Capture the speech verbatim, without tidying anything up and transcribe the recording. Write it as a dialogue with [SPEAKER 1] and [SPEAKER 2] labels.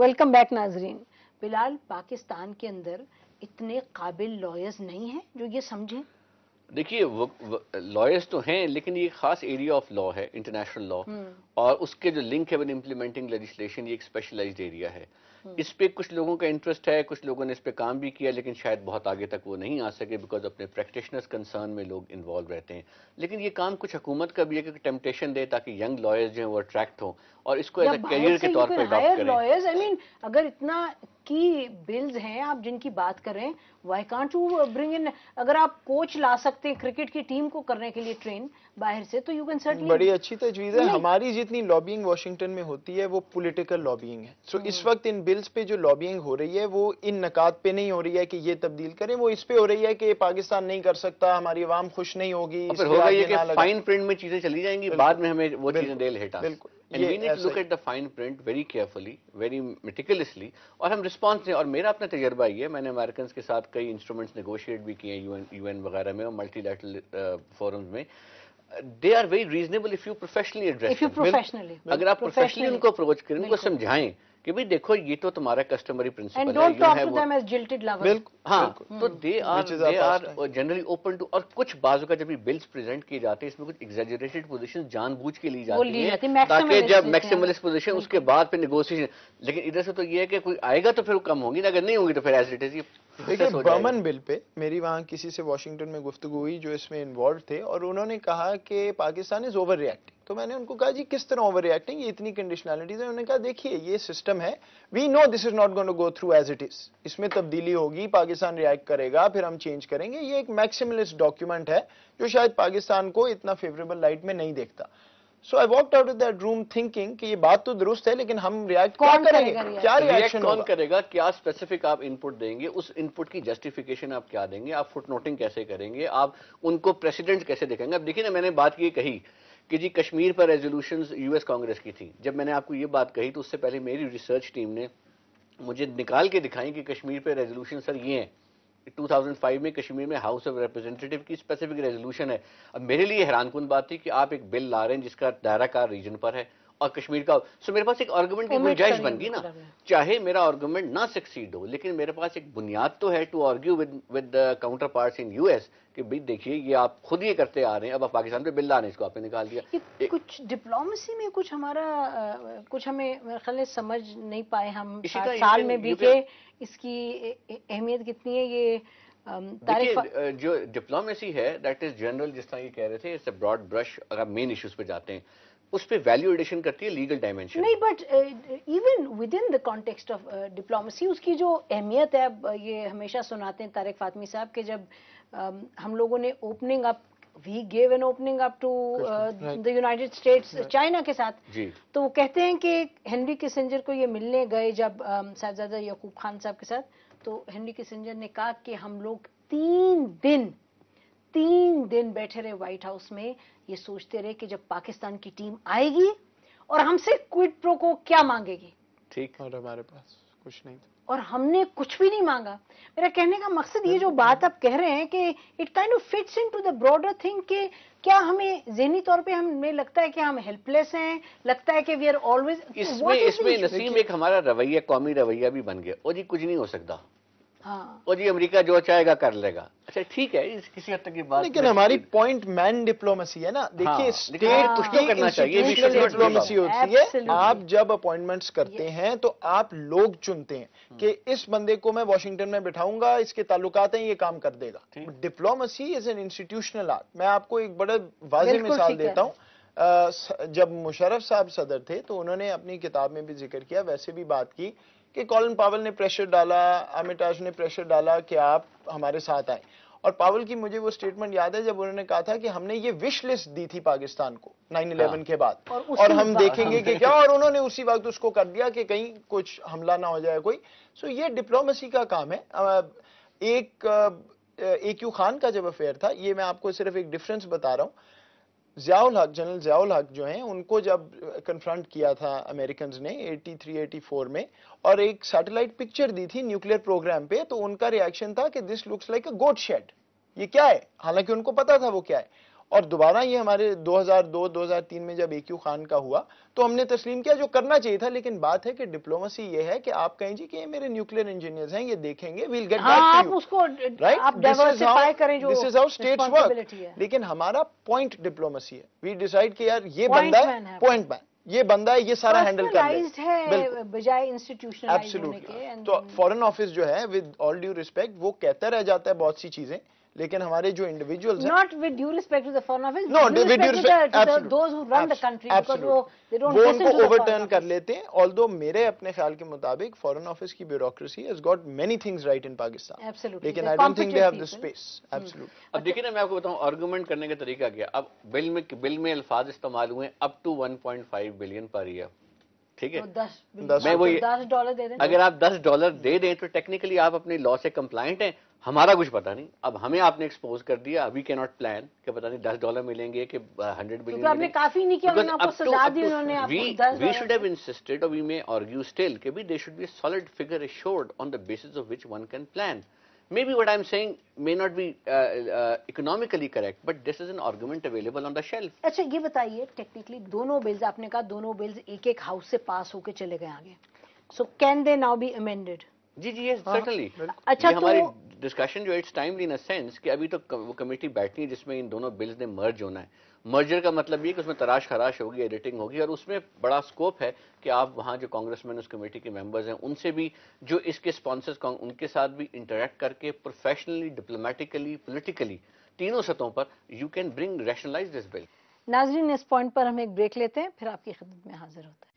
[SPEAKER 1] Welcome back ناظرین. بلال، پاکستان کے اندر اتنے قابل لائرز نہیں ہیں جو یہ سمجھیں؟
[SPEAKER 2] دیکھیے لائرز تو ہیں، لیکن یہ خاص ایریا آف لا ہے، انٹرنیشنل لا، اور اس کے جو لنک ہے ود امپلیمنٹنگ لیجسلیشن، یہ ایک اسپیشلائزڈ ایریا ہے. اس پہ کچھ لوگوں کا انٹرسٹ ہے، کچھ لوگوں نے اس پہ کام بھی کیا، لیکن شاید بہت آگے تک وہ نہیں آ سکے بیکاز اپنے پریکٹیشنرز کنسرن میں لوگ انوالو رہتے ہیں. لیکن یہ کام کچھ حکومت کا بھی ہے کہ ٹیمپٹیشن دے تاکہ ینگ لائرز جو ہیں وہ اٹریکٹ ہوں اور اس کو ایز اے کیریئر کے طور پہ اڈاپٹ کریں.
[SPEAKER 1] لائرز آئی مین اگر اتنا کی بلز ہیں آپ جن کی بات کریں، why can't you bring in, اگر آپ کوچ لا سکتے ہیں کرکٹ کی ٹیم کو کرنے کے لیے ٹرین باہر سے، تو یو کین سرٹنلی.
[SPEAKER 3] بڑی اچھی تجویز ہے. ہماری جتنی لابینگ واشنگٹن میں ہوتی ہے وہ پولیٹیکل لابینگ ہے. سو اس وقت ان بلز پہ جو لابینگ ہو رہی ہے وہ ان نکات پہ نہیں ہو رہی ہے کہ یہ تبدیل کریں، وہ اس پہ ہو رہی ہے کہ پاکستان نہیں کر سکتا، ہماری عوام خوش نہیں ہوگی.
[SPEAKER 2] پھر ہوگا یہ کہ فائن پرنٹ میں چیزیں چلی جائیں گی، بعد میں ہمیں وہ چیزیں دے لے ہٹا.
[SPEAKER 3] بالکل.
[SPEAKER 2] And we need to look at the fine print very carefully, very meticulously, اور ہم رسپانس دیں. اور میرا اپنا تجربہ یہ ہے، میں نے امریکنز کے ساتھ کئی انسٹرومنٹس نیگوشیٹ بھی کیے ہیں یو این یو این وغیرہ میں اور ملٹی لیٹرل فورمز میں. They are very reasonable if you professionally address. اگر آپ پروفیشنلی ان کو اپروچ کریں، ان کو سمجھائیں کہ بھئی دیکھو یہ تو تمہارا کسٹمری پرنسپل ہے. ہاں، تو they are they are generally open to. اور کچھ بعض کا جب یہ بلز پریزنٹ کیے جاتے ہیں اس میں کچھ ایگزیجریٹڈ پوزیشن جان بوجھ کے لی جاتی ہیں تاکہ جب میکسیملسٹ پوزیشن اس کے بعد پھر نیگوشیشن. لیکن ادھر سے تو یہ ہے کہ کوئی آئے گا تو پھر کم ہوگی، اگر نہیں ہوگی تو پھر ایز اٹ از.
[SPEAKER 3] دیکھیے برمن بل پہ میری وہاں کسی سے واشنگٹن میں گفتگو ہوئی جو اس میں انوالو تھے، اور انہوں نے کہا کہ پاکستان از اوور ریئیکٹنگ. تو میں نے ان کو کہا جی کس طرح اوور ریئیکٹنگ، یہ اتنی کنڈیشنلٹیز ہیں. انہوں نے کہا دیکھیے یہ سسٹم ہے، we know this is not going to go through as it is, اس میں تبدیلی ہوگی، پاکستان ریئیکٹ کرے گا، پھر ہم چینج کریں گے. یہ ایک میکسیملسٹ ڈاکیومنٹ ہے جو شاید پاکستان کو اتنا فیوریبل لائٹ میں نہیں دیکھتا. So I walked out of that room thinking کہ یہ بات تو درست ہے، لیکن ہم ریئیکٹ کون کریں گے، کیا ریئیکشن
[SPEAKER 2] کون کرے گا، کیا اسپیسیفک آپ ان پٹ دیں گے، اس ان پٹ کی جسٹیفیکیشن آپ کیا دیں گے، آپ فٹ نوٹنگ کیسے کریں گے، آپ ان کو پریسیڈنٹ کیسے دیکھیں گے. اب دیکھیے نا، میں نے بات یہ کہی کہ جی کشمیر پر ریزولوشنز یو ایس کانگریس کی تھیں. جب میں نے آپ کو یہ بات کہی تو اس سے پہلے میری ریسرچ ٹیم نے مجھے نکال کے دکھائیں کہ کشمیر پہ ریزولوشن سر یہ ہیں. دو ہزار پانچ میں کشمیر میں ہاؤس آف ریپرزینٹیٹیو کی اسپیسیفک ریزولوشن ہے. اب میرے لیے حیران کن بات تھی کہ آپ ایک بل لا رہے ہیں جس کا دائرہ کار ریجن پر ہے اور کشمیر کا. سو میرے پاس ایک آرگومنٹ کی گنجائش بن گئی نا، چاہے میرا آرگومنٹ نہ سکسیڈ ہو لیکن میرے پاس ایک بنیاد تو ہے to argue with counterparts in U S کہ بھائی دیکھیے یہ آپ خود یہ کرتے آ رہے ہیں، اب آپ پاکستان پہ بل لا رہے ہیں، اس کو آپ نے نکال دیا.
[SPEAKER 1] کچھ ڈپلومیسی میں کچھ ہمارا کچھ ہمیں میرے خیال ہے سمجھ نہیں پائے ہم سال میں بھی کہ اس کی اہمیت کتنی ہے. یہ
[SPEAKER 2] دیکھیے جو ڈپلومیسی ہے دیٹ از جنرل، جس طرح یہ کہہ رہے تھے اٹس اے براڈ برش. اگر مین ایشوز پہ جاتے ہیں اس پہ ویلیو ایڈیشن کرتی ہے لیگل ڈائمینشن.
[SPEAKER 1] نہیں، but even within the context of diplomacy اس کی جو اہمیت ہے، یہ ہمیشہ سناتے ہیں طارق فاطمی صاحب کہ جب ہم لوگوں نے opening up we gave an opening up to the United States China کے ساتھ، تو وہ کہتے ہیں کہ ہنری کسنجر کو یہ ملنے گئے جب صاحبزادہ یعقوب خان صاحب کے ساتھ، تو ہنری کسنجر نے کہا کہ ہم لوگ تین دن تین دن بیٹھے رہے وائٹ ہاؤس میں، یہ سوچتے رہے کہ جب پاکستان کی ٹیم آئے گی اور ہم سے کوئڈ پرو کو کیا مانگے گی.
[SPEAKER 3] ٹھیک، اور ہمارے پاس کچھ نہیں تھا
[SPEAKER 1] اور ہم نے کچھ بھی نہیں مانگا. میرا کہنے کا مقصد یہ جو بات آپ کہہ رہے ہیں کہ it kind of fits into the broader thing کہ کیا ہمیں ذہنی طور پہ ہمیں لگتا ہے کہ ہم ہیلپ لیس ہیں، لگتا ہے کہ وی آر آلویز.
[SPEAKER 2] اس میں اس میں نسیم ایک ہمارا رویہ، قومی رویہ بھی بن گیا. اور جی کچھ نہیں ہو سکتا، اور جی امریکہ جو چاہے گا کر لے گا. اچھا ٹھیک ہے، کسی حد تک یہ بات،
[SPEAKER 3] لیکن ہماری پوائنٹ مین ڈپلومیسی ہے نا. دیکھیے اسٹیٹ کی ڈپلومیسی ہوتی ہے. آپ جب اپوائنٹمنٹس کرتے ہیں تو آپ لوگ چنتے ہیں کہ اس بندے کو میں واشنگٹن میں بٹھاؤں گا، اس کے تعلقات ہیں، یہ کام کر دے گا. Diplomacy is an institutional art. میں آپ کو ایک بڑے واضح مثال دیتا ہوں. جب مشرف صاحب صدر تھے تو انہوں نے اپنی کتاب میں بھی ذکر کیا، ویسے بھی بات کی کہ کولن پاول نے پریشر ڈالا، آرمیٹاج نے پریشر ڈالا کہ آپ ہمارے ساتھ آئیں. اور پاول کی مجھے وہ سٹیٹمنٹ یاد ہے جب انہوں نے کہا تھا کہ ہم نے یہ وش لسٹ دی تھی پاکستان کو نائن الیون کے بعد، اور ہم دیکھیں گے کہ کیا، اور انہوں نے اسی وقت اس کو کر دیا کہ کہیں کچھ حملہ نہ ہو جائے کوئی. سو یہ ڈپلومیسی کا کام ہے. ایک اے کیو خان کا جب افیئر تھا، یہ میں آپ کو صرف ایک ڈفرنس بتا رہا ہوں. ضیاء الحق، جنرل ضیاء الحق جو ہیں، ان کو جب کنفرنٹ کیا تھا امریکنز نے ایٹی تھری ایٹی فور میں، اور ایک سیٹلائٹ پکچر دی تھی نیوکلیئر پروگرام پہ، تو ان کا ریاکشن تھا کہ this looks like a goat shed. یہ کیا ہے؟ حالانکہ ان کو پتا تھا وہ کیا ہے. اور دوبارہ یہ ہمارے دو ہزار دو دو ہزار تین میں جب اے کیو خان کا ہوا تو ہم نے تسلیم کیا جو کرنا چاہیے تھا. لیکن بات ہے کہ ڈپلومسی یہ ہے کہ آپ کہیں جی کہ یہ میرے نیوکلیر انجینئرز ہیں, یہ دیکھیں گے, we'll get back to you, right, this is how states work. لیکن ہمارا پوائنٹ ڈپلومسی ہے. وی ڈیسائیڈ کہ یار یہ بندہ ہے پوائنٹ مین, یہ بندہ ہے, یہ سارا ہینڈل کر لے
[SPEAKER 1] بجائے انسٹیٹیوشنلائز ہونے کے.
[SPEAKER 3] تو فورن آفس جو ہے ود آل ڈیو ریسپیکٹ وہ کہتا رہ جاتا ہے بہت سی چیزیں, لیکن ہمارے جو انڈیویجولز ہیں,
[SPEAKER 1] not with due respect to the foreign office,
[SPEAKER 3] no, with due respect
[SPEAKER 1] to those who run the country, because وہ they don't
[SPEAKER 3] وہ ان
[SPEAKER 1] listen
[SPEAKER 3] کو
[SPEAKER 1] to the
[SPEAKER 3] over
[SPEAKER 1] foreign
[SPEAKER 3] turn
[SPEAKER 1] office.
[SPEAKER 3] کر لیتے ہیں. although میرے اپنے خیال کے مطابق فورن آفس کی bureaucracy has got many things right in Pakistan,
[SPEAKER 1] Absolutely.
[SPEAKER 3] لیکن
[SPEAKER 1] They're
[SPEAKER 3] I don't think they have the
[SPEAKER 1] competent
[SPEAKER 3] space. Absolutely.
[SPEAKER 2] اب دیکھیں نا, میں آپ کو بتاؤں آرگومنٹ کرنے کا طریقہ کیا. اب بل میں بل میں الفاظ استعمال ہوئے up to one point five billion per year, ٹھیک ہے,
[SPEAKER 1] میں وہی دس ڈالر دے دیں,
[SPEAKER 2] اگر آپ دس ڈالر دے دیں تو ٹیکنیکلی آپ اپنی لا سے کمپلائنٹ ہیں, ہمارا کچھ پتا نہیں. اب ہمیں آپ نے ایکسپوز کر دیا, وی کی ناٹ پلان کہ پتا نہیں دس ڈالر ملیں گے کہ ہنڈریڈ بلین.
[SPEAKER 1] آپ نے کافی نہیں کیا, انہوں نے آپ کو سزا دی, انہوں نے آپ کو دس dollar.
[SPEAKER 2] We should have insisted, اور وی مے آرگیو اسٹل کہ بھی they should be a solid figure assured on the basis of which one can plan. Maybe what I'm saying may not be uh, uh, economically correct, but this is an argument available on the shelf.
[SPEAKER 1] اچھا یہ بتائیے, technically دونوں bills, آپ نے کہا دونوں bills ایک ایک ہاؤس سے پاس ہو کے چلے گئے آگے, so can they now be amended?
[SPEAKER 2] جی جی یس سرٹنلی.
[SPEAKER 1] اچھا
[SPEAKER 2] ہماری ڈسکشن جو it's timely in a sense کہ ابھی تو وہ کمیٹی بیٹھنی ہے جس میں ان دونوں بلز نے مرج ہونا ہے. مرجر کا مطلب یہ کہ اس میں تراش خراش ہوگی, ایڈیٹنگ ہوگی, اور اس میں بڑا اسکوپ ہے کہ آپ وہاں جو کانگریس مین اس کمیٹی کے ممبرز ہیں ان سے بھی, جو اس کے اسپانسرز ان کے ساتھ بھی انٹریکٹ کر کے پروفیشنلی, ڈپلومیٹیکلی, پولیٹیکلی, تینوں سطحوں پر you can bring rationalise this bill.
[SPEAKER 1] ناظرین اس پوائنٹ پر ہم ایک بریک لیتے ہیں, پھر آپ کی خدمت میں حاضر ہوتے ہیں.